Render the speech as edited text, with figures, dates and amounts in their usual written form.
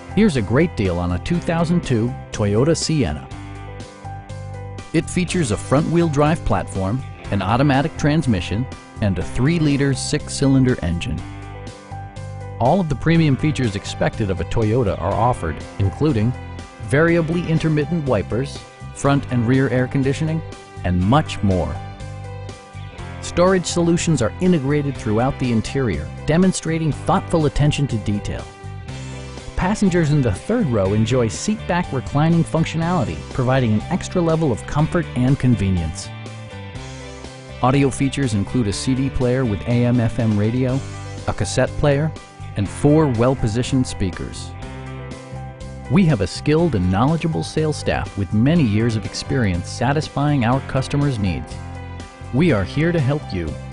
Here's a great deal on a 2002 Toyota Sienna. It features a front-wheel drive platform, an automatic transmission, and a 3-liter 6-cylinder engine. All of the premium features expected of a Toyota are offered, including variably intermittent wipers, front and rear air conditioning, and much more. Storage solutions are integrated throughout the interior, demonstrating thoughtful attention to detail. Passengers in the third row enjoy seat-back reclining functionality, providing an extra level of comfort and convenience. Audio features include a CD player with AM/FM radio, a cassette player, and 4 well-positioned speakers. We have a skilled and knowledgeable sales staff with many years of experience satisfying our customers' needs. We are here to help you.